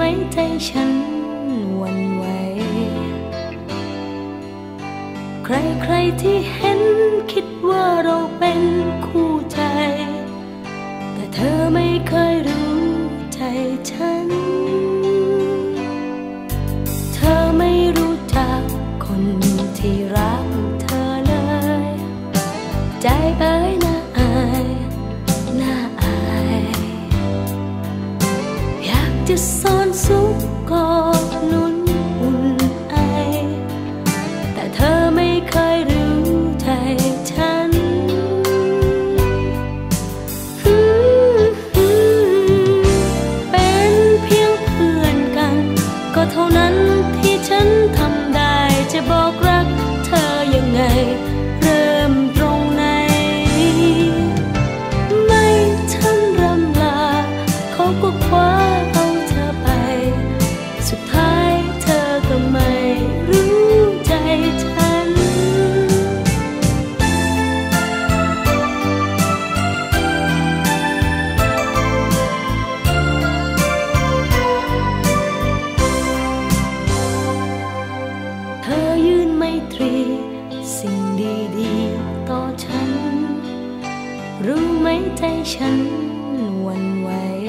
ใจฉันหวั่นไหวใครๆที่เห็นคิดว่าเราเป็นคู่ใจแต่เธอไม่เคยรู้ใจฉันเธอไม่รู้จักคนที่รักเธอเลยใจเอ้ยน่าอายน่าอายอยากจะซ่อนสุขกอดนุ่นอุ่นไอแต่เธอไม่เคยรู้ใจฉันเป็นเพียงเพื่อนกันก็เท่านั้นที่ฉันทำได้จะบอกรักเธอยังไงเริ่มตรงไหนไม่ทันรำลาเขาก็คว้าเอาเธอไปสุดท้ายเธอก็ไม่รู้ใจฉันเธอยื่นไมตรีสิ่งดีๆต่อฉันรู้ไหมใจฉันหวั่นไหว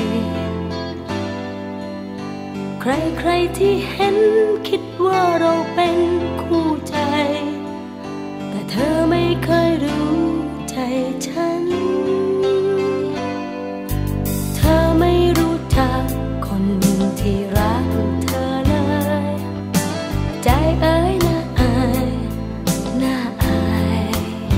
ใครๆที่เห็นคิดว่าเราเป็นคู่ใจแต่เธอไม่เคยรู้ใจฉันเธอไม่รู้จักคนที่รักเธอเลยใจเอ้ยน่าอายน่าอาย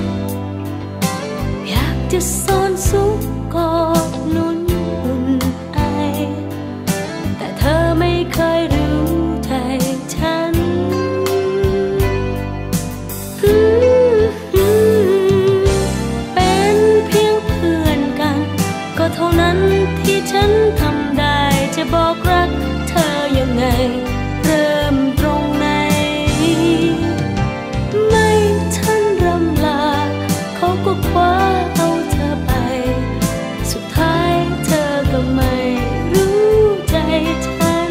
อยากจะซ่อนสุขกอดนุ่นอุ่นไอแต่เธอไม่เคยรู้ใจฉันเป็นเพียงเพื่อนกันก็เท่านั้นที่ฉันทำได้จะบอกรักเธอยังไงเริ่มตรงไหนไม่ทันรำลาเขาก็คว้าเอาเธอไปสุดท้ายเธอก็ไม่รู้ใจฉัน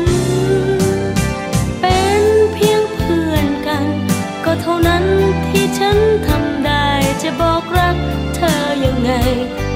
เป็นเพียงเพื่อนกันก็เท่านั้นที่ฉันทำได้จะบอกรักเธอยังไง